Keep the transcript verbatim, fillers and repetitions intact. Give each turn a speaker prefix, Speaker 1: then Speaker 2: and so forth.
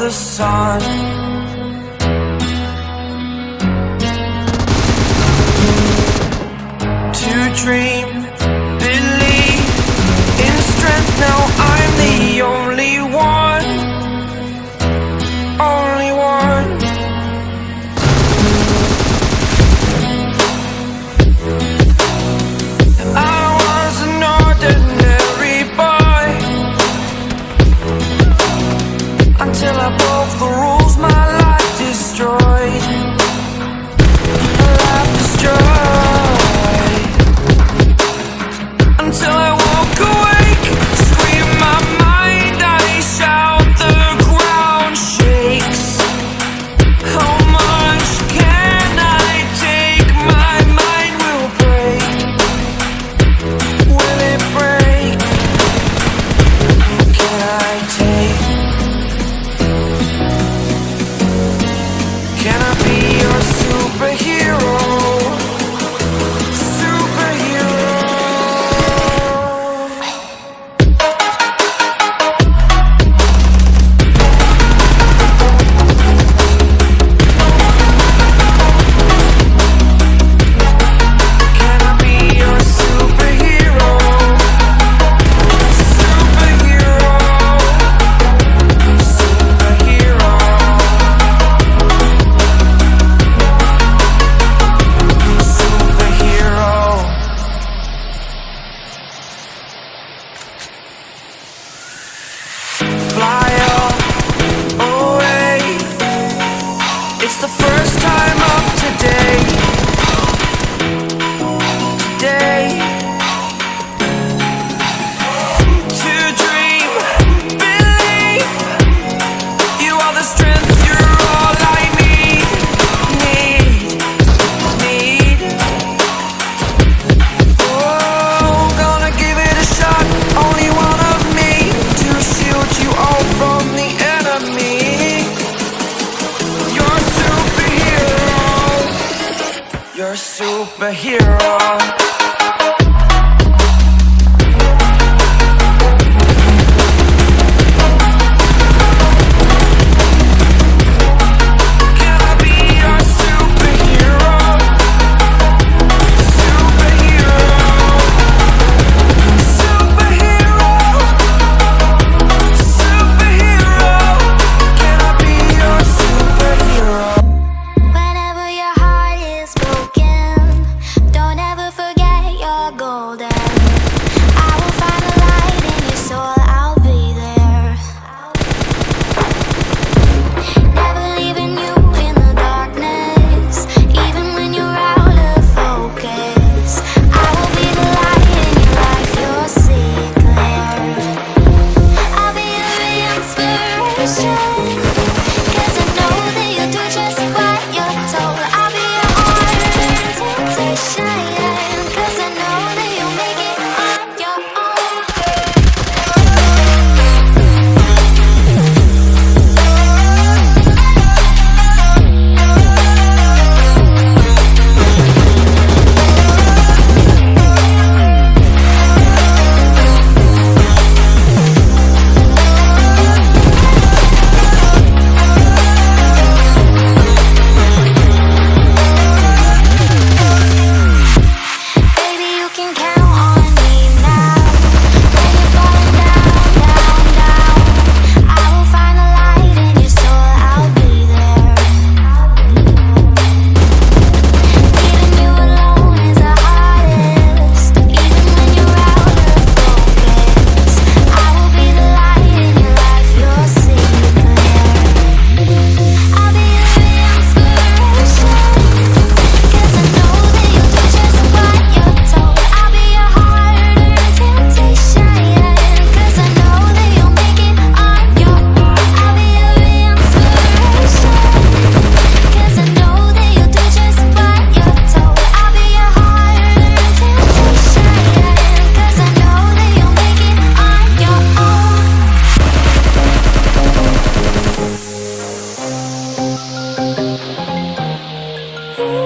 Speaker 1: the sun. To dream, believe in strength. Now I'm the only one, only one. I was an ordinary boy until I broke the rules. My life destroyed, my life destroyed. Until I woke awake, scream my mind, I shout, the ground shakes. How much can I take? My mind will break. Will it break? Can I take? Can I be your superhero? It's the first time of today, today. To dream, believe, you are the strength, you're all I need, need, need. Oh, gonna give it a shot, only one of me, to shield you all from the enemy. You're a superhero.
Speaker 2: Ooh.